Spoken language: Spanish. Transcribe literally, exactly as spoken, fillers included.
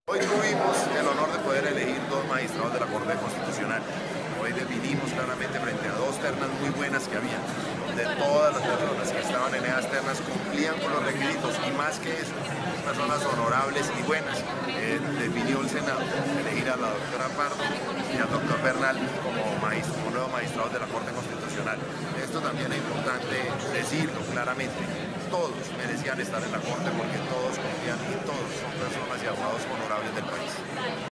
Hoy tuvimos el honor de poder elegir dos magistrados de la Corte Constitucional. Hoy definimos claramente frente a dos ternas muy buenas que había, donde todas las personas que estaban en esas ternas cumplían con los requisitos y más que eso, personas honorables y buenas. Eh, definió el Senado elegir a la doctora Pardo y al doctor Bernal como, magistro, como nuevos magistrados de la Corte Constitucional. Esto también es importante decirlo claramente. Todos merecían estar en la Corte porque todos confían y todos son personas y abogados honorables del país.